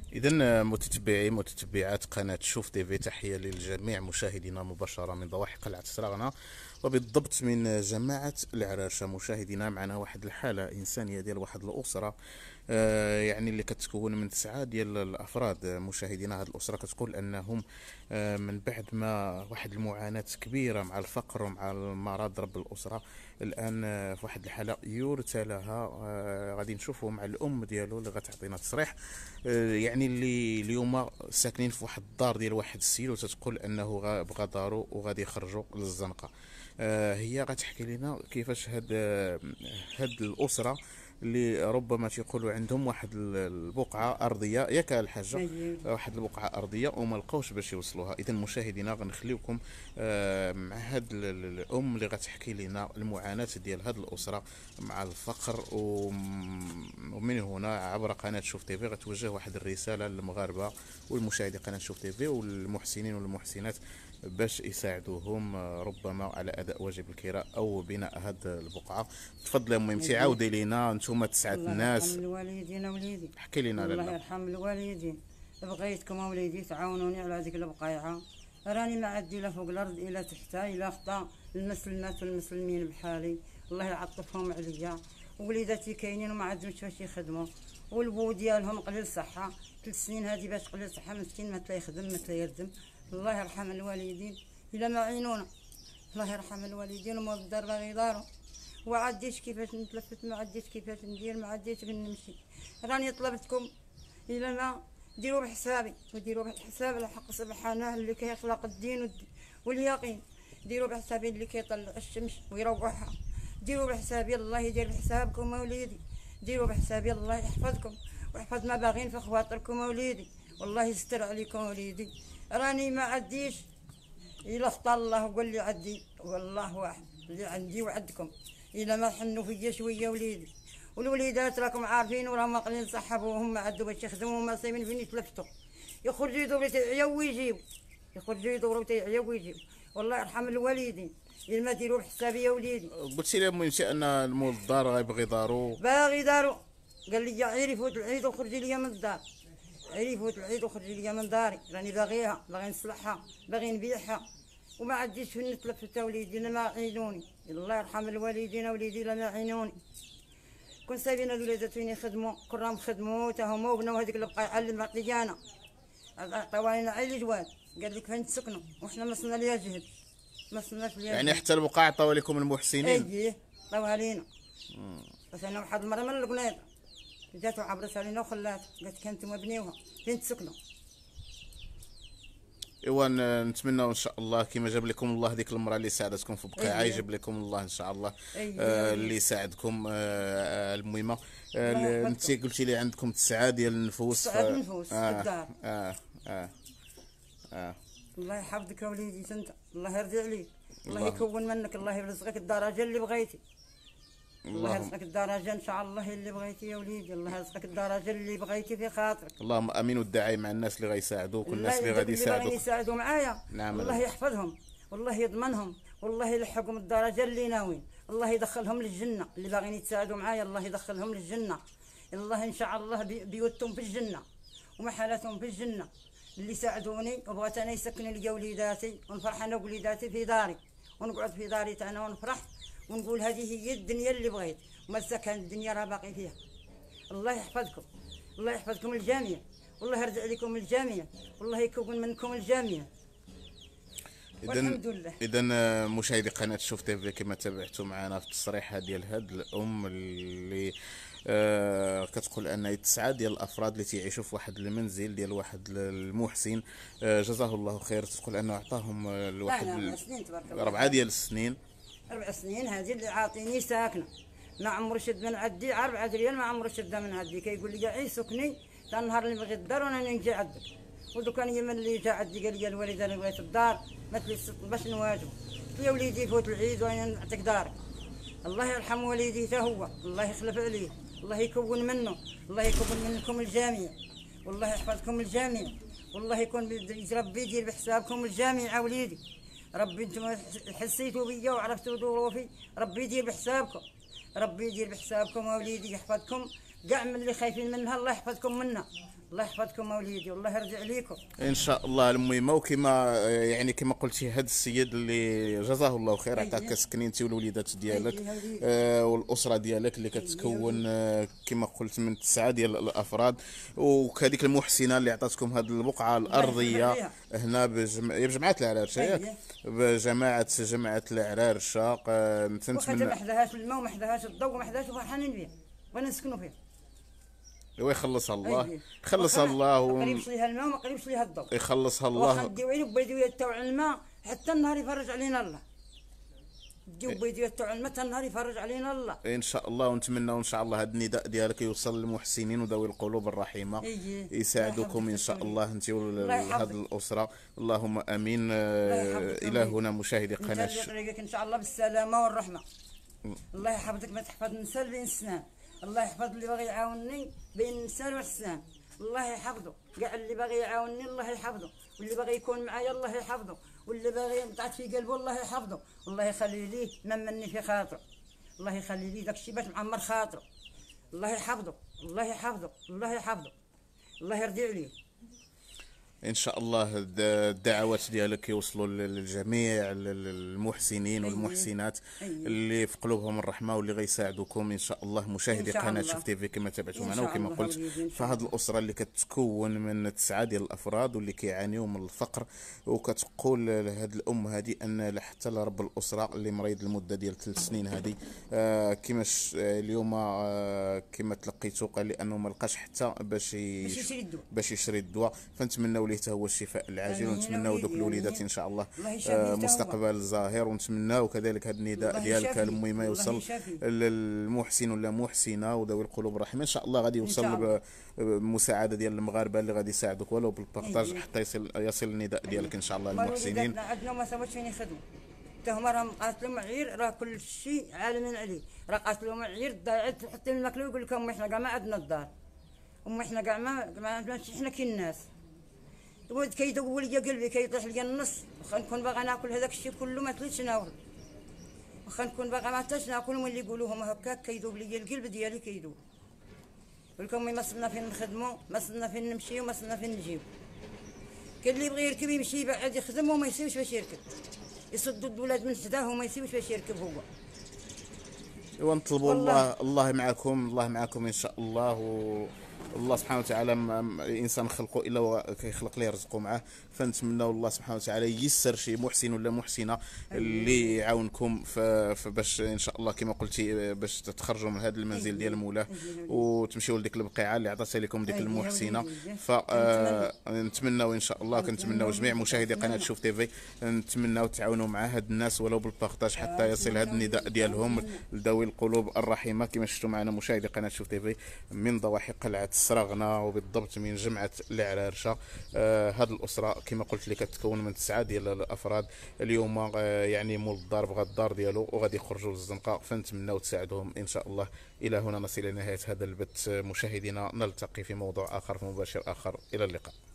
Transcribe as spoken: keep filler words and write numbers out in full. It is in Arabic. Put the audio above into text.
إذا متتبعي متتبعات قناة شوف تيفي، تحية للجميع مشاهدينا مباشرة من ضواحي قلعة سراغنة، وبالضبط من جماعة العراشة. مشاهدينا معنا واحد الحالة إنسانية ديال واحد الأسرة، آه، يعني اللي كتكون من تسعة ديال الأفراد. مشاهدينا هذه الأسرة كتقول أنهم آه، من بعد ما واحد المعاناة كبيرة مع الفقر ومع المرض رب الأسرة، الآن آه، في واحد الحالة يرثى لها. آه، غادي نشوفوا مع الأم ديالو اللي غتعطينا تصريح. آه، يعني اللي اليوم ساكنين في واحد الدار ديال واحد السيد، وتتقول انه غا- بغى دارو وغادي يخرجوا للزنقه. آه، هي غتحكي لنا كيفاش هاد آه، هاد الاسره اللي ربما تيقولوا عندهم واحد ال- البقعه ارضيه، ياك الحاجه؟ أييه. واحد البقعه ارضيه وما لقاوش باش يوصلوها. اذا مشاهدينا غنخليوكم آه، مع هاد ال- ال- الام اللي غتحكي لنا المعاناه ديال هاد الاسره مع الفقر. وم- ومن هنا عبر قناه شوف تيفي غتوجه واحد الرساله للمغاربه والمشاهدي قناه شوف تيفي والمحسنين والمحسنات باش يساعدوهم آه، ربما على اداء واجب الكراء او بناء هاد البقعه. تفضلي ام ميمتي، أييه. عاودي لينا نتوما تسعه الله يرحم الناس، الوالدين وليدي. حكي لنا الله لالا. يرحم الوالدين. بغيتكم وليدي تعاونوني على هذيك البقيعة. راني ما عندي لا فوق الارض الا تحتها الا خطا المسلمات والمسلمين بحالي. الله يعطفهم عليا. وليداتي كاينين وما عندهمش باش يخدموا، والبو ديالهم قليل صحة. ثلاث سنين هذه باش قليل صحة، مسكين ما تلا يخدم ما تلا يردم. الله يرحم الوالدين الا ما عينونا. الله يرحم الوالدين ومولد الدار باغي يدارو. وعديت كيفاش نتلفت، ما عديت كيفاش ندير، ما عديت فين نمشي. راني طلبتكم الى ما ديروا بحسابي وديروا بحساب الحق سبحانه اللي كيخلق الدين والد- واليقين. ديروا بحسابي اللي كيطلع الشمس ويروحها. ديروا بحسابي الله يدير بحسابكم وليدي. ديروا بحسابي الله يحفظكم ويحفظ ما باغين في خواطركم وليدي. والله يستر عليكم وليدي. راني ما عديش إلا اختار الله وقال لي عدي، والله واحد اللي عندي وعندكم. إلا ما حنوا فيا شوية وليدي. والوليدات راكم عارفين وراهم قليل صحبوا وهم ما عندهم باش يخدموا وما صايمين فين يتلفتوا. يخرجوا يدوروا تيعيوا ويجيبوا، يخرجوا يدوروا تيعيوا ويجيبوا. والله يرحم الوالدين. إلا ما ديروا بحسابي يا وليدي. قلتي لي ام ميمتي ان المول الدار غيبغي دارو. باغي دارو. قال لي عيري فوت العيد وخرجي لي من الدار. عيري فوت العيد وخرجي لي من داري. راني باغيها، باغي نصلحها، باغي نبيعها. وما عنديش فين نتلفت وليدي. انا ما عينوني. الله يرحم الوالدين وليدي لا ما عينوني. كون سايبين هاد الوليدات فين يخدموا، كون راهم خدموا تا هما وبناو هذيك البقاعه اللي معطيانا. عطاوها لنا عيل جواد. قال لك فين تسكنوا وحنا ما صرنا ليها جهد. ما صرناش ليها يعني جهد. حتى البقعه عطاو لكم المحسنين؟ اييه عطاوها لينا. بس انا واحد المره من القنيط جات وعبرت علينا وخلات قالت كان نتوما بنيوها فين تسكنوا. ايوا نتمنى ان شاء الله كما جاب لكم الله هذيك المراه اللي ساعدتكم في بقيعه، أيه. يجيب لكم الله ان شاء الله أيه. آه اللي يساعدكم. آه آه، المهمه الله آه يحفظكم. انت قلتي لي عندكم تسعه ديال النفوس. تسعة ف- نفوس في آه الدار. آه آه آه الله يحفظك يا وليدي انت، الله يرضي عليك. الله الله- يكون منك، الله يرزقك الدرجه اللي بغيتي. الله اللهم يرزقك الدرجه ان شاء الله اللي بغيتي يا وليدي. الله يرزقك الدرجه اللي بغيتي في خاطرك. اللهم امين. والدعاء مع الناس اللي غيساعدوك والناس الله اللي يجيب غادي اللي باغيين يساعدوك. يساعدوا معايا. نعم. الله يحفظهم والله يضمنهم والله يلحقهم الدرجه اللي ناويين. الله يدخلهم للجنه اللي باغيين يتساعدوا معايا. الله يدخلهم للجنه. الله ان شاء الله بي- بيوتهم في الجنه ومحلاتهم في الجنه. اللي ساعدوني وبغيت انا يسكنوا لي وليداتي ونفرح انا ووليداتي في داري ونقعد في داري انا ونفرح ونقول هذه هي الدنيا اللي بغيت. وما كان الدنيا راه باقي فيها. الله يحفظكم. الله يحفظكم الجميع. والله يرضي عليكم الجميع. والله يكون منكم الجميع. اذا والحمد لله. اذا مشاهدي قناه شوف تيفي كما تابعتوا معنا في التصريح ديال هاد الام اللي آه كتقول ان تسعه ديال الافراد اللي تيعيشوا في واحد المنزل ديال واحد المحسن، آه جزاه الله خير. تقول انه عطاهم آه، الواحد لا، ال- أربع سنين تبارك الله. ربعه ديال السنين. أربع سنين هذه اللي عاطيني ساكنة. ما عمرو شد من عدي أربعة ريال، ما عمرو شد من عدي. كيقول لي عي سكني تا النهار اللي بغيت الدار وانا نجي عندك. ودو كان يمن اللي جا عندي قال لي الوالد انا بغيت الدار ما تليش باش نواجه. قلت له يا وليدي فوت العيد وانا نعطيك دارك. الله يرحم والدي حتى هو، الله يخلف عليه، الله يكون منه، الله يكون منكم الجميع. والله يحفظكم الجميع. والله يكون بيد- ربي يدير بحسابكم الجميع وليدي. ربي انتم حسيتوا بيا وعرفتوا ظروفي، ربي يدير بحسابكم. ربي يدير بحسابكم وليدي يحفظكم كاع من اللي خايفين منها الله يحفظكم منا، الله يحفظكم اوليدي والله يرجع ليكم ان شاء الله. المهمه وكما يعني كما قلتي هذا السيد اللي جزاه الله خير عطاك سكنينتي والوليدات ديالك آه والاسره ديالك اللي كتكون آه كما قلت من تسعه ديال الافراد، وكذلك المحسنه اللي عطاتكم هذه البقعه الارضيه هنا بجمع... بجماعه العرارشه ياك بجماعه جماعه العرارشه. نتمنى ما حداهاش الماء وما حداهاش الضوء وما حداهاش فرحانين بها بغينا نسكنوا فيها. ويخلصها الله، يخلصها الله ما قريبش ليها الماء وما قريبش ليها الضوء، يخلصها الله. واخا نديو عينو بيديو تاع الماء حتى النهار يفرج علينا الله، نديو بيديو تاع الماء حتى النهار يفرج علينا الله ان شاء الله. ونتمنى ان شاء الله هذا النداء ديالك يوصل للمحسنين وذوي القلوب الرحيمه يساعدوكم ان شاء الله انت وهذه الاسره، اللهم امين. الى هنا مشاهدي قناه ان شاء الله بالسلامه والرحمه. الله يحفظك ما تحفظ النساء بالانسان، الله يحفظ اللي باغي يعاونني بين الانسان والحسان، الله يحفظه كاع اللي باغي يعاونني الله يحفظه، واللي باغي يكون معايا الله يحفظه، واللي باغي ينطعت في قلبه الله يحفظه، الله يخلي ليه ما مني في خاطره، الله يخلي ليه داكشي باش معمر خاطره، الله يحفظه الله يحفظه الله يحفظه الله يرضي عليه. ان شاء الله الدعوات ديالك يوصلوا للجميع المحسنين والمحسنات اللي في قلوبهم الرحمه واللي غيساعدوكم ان شاء الله. مشاهدي قناه شوف تيفي كما تابعتوا معنا وكما قلت فهاد الاسره اللي كتكون من تسعه ديال الافراد واللي كيعانيوا من الفقر، وكتقول لهاد الام هذه ان حتى لرب الاسره اللي مريض لمده ديال ثلاث سنين هذه آه كما اليوم آه كما تلقيتوا قال لي انه ما لقاش حتى باش باش يشري الدواء، فنتمنوا ليه حتى هو الشفاء العاجل، ونتمناو دوك الوليدات ان شاء الله آه مستقبل زاهر، ونتمناو كذلك هذا النداء ديالك المهم يوصل للمحسن ولا محسنه وذوي القلوب الرحيمه ان شاء الله غادي يوصل بمساعده ديال المغاربه اللي غادي يساعدوك ولو بالبارطاج حتى يصل يصل النداء ديالك ان شاء الله للمحسنين. عندنا ما سواتش فين يخدموا حتى هما راهم قاتلوا معير، راه كل شيء عالمين عليه، راه قاتلوا معير ضايعت حتى الماكله ويقول لك امي حنا كاع ما عندنا الدار، امي حنا كاع ما ماشي حنا كي الناس، ولد كيدور ليا قلبي كيطيح ليا النص، واخا نكون باغا ناكل هذاك الشيء كله ما تليتش ناول، واخا نكون باغا ما حتاش ناكل ملي يقولوا هما هكاك كيذوب ليا القلب ديالي كيذوب. ولكم ما صرنا فين نخدموا، ما صرنا فين نمشيو، ما صرنا فين نجيو. كاين اللي يبغي يركب يمشي بعد يخدم وما يسيوش باش يركب، يصدوا الولاد من حداه وما يسيوش باش يركب هو. ونطلبوا الله الله معكم، الله معكم ان شاء الله. و الله سبحانه وتعالى الانسان خلقه الا وكيخلق ليه يرزقه معاه، فنتمناو الله سبحانه وتعالى ييسر شي محسن ولا محسنه اللي يعاونكم باش ان شاء الله كما قلتي باش تخرجوا من هذا المنزل ديال مولاه وتمشيو لديك البقيعه اللي عطاتها لكم ديك المحسنه. فنتمناو ان شاء الله كنتمناو جميع مشاهدي قناه شوف تيفي نتمناو تعاونوا مع هاد الناس ولو بالبارطاج حتى يصل هذا النداء ديالهم لذوي القلوب الرحيمه كما شفتوا معنا مشاهدي قناه شوف تيفي من ضواحي قلعه السراغنه وبالضبط من جمعه العرارشه. آه هذه الاسره كما قلت لك كتكون من تسعه ديال الافراد، اليوم آه يعني مول الدار بغى الدار ديالو وغادي يخرجوا للزنقه، فنتمناو تساعدوهم ان شاء الله. الى هنا نصل الى نهايه هذا البث مشاهدينا، نلتقي في موضوع اخر في مباشر اخر، الى اللقاء.